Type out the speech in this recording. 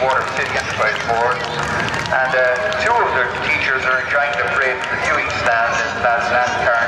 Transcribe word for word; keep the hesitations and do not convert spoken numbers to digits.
Water City Enterprise Board, and uh, two of the teachers are enjoying the parade from the viewing stand in Ballyland,